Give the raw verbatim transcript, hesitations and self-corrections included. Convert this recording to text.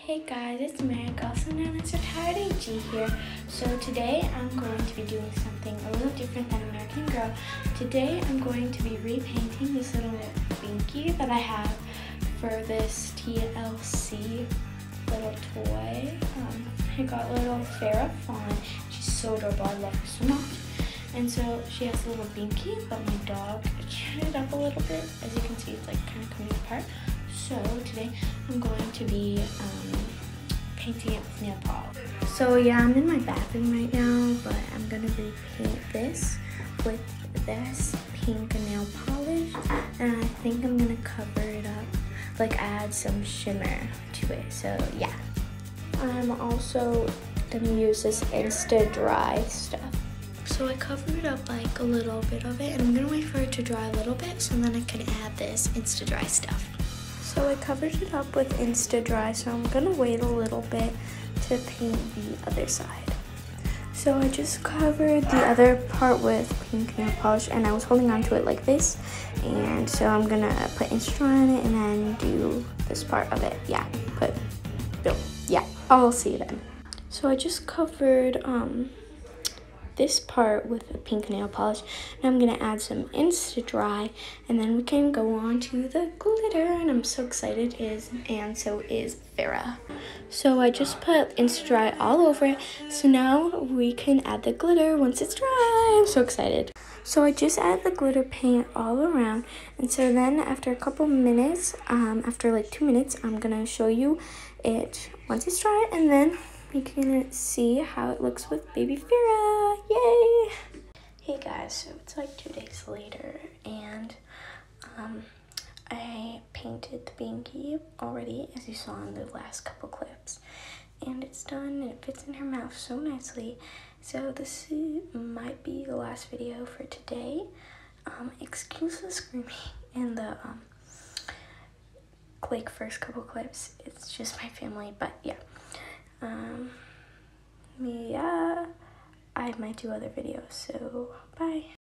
Hey guys, it's Meg, also known as Retired A G here. So today I'm going to be doing something a little different than American Girl. Today I'm going to be repainting this little binky that I have for this T L C little toy. Um, I got little Fara Fawn. She's so adorable, I love her so much. And so she has a little binky, but my dog chewed it up a little bit. As you can see, it's like kind of coming apart. So today I'm going to be um, painting it with nail polish. So yeah, I'm in my bathroom right now, but I'm gonna repaint this with this pink nail polish, and I think I'm gonna cover it up, like add some shimmer to it. So yeah, I'm also gonna use this Insta Dry stuff. So I covered up like a little bit of it, and I'm gonna wait for it to dry a little bit so then I can add this Insta Dry stuff. So I covered it up with Insta Dry, so I'm gonna wait a little bit to paint the other side. So I just covered the other part with pink nail polish, and I was holding on to it like this, and so I'm gonna put Insta Dry on it and then do this part of it. Yeah, put, no, yeah, I'll see you then. So I just covered um. this part with a pink nail polish, and I'm gonna add some Insta Dry, and then we can go on to the glitter, and I'm so excited, is and so is Fara. So I just put Insta Dry all over it, so now we can add the glitter once it's dry. I'm so excited. So I just added the glitter paint all around, and so then after a couple minutes, um, after like two minutes, I'm gonna show you it once it's dry, and then you can see how it looks with baby Fara. Yay! Hey guys, so it's like two days later, and um, I painted the binky already, as you saw in the last couple clips, and it's done, and it fits in her mouth so nicely. So this might be the last video for today. Um, excuse the screaming in the um, like first couple clips. It's just my family, but yeah. Um, yeah, I might do other videos, so bye.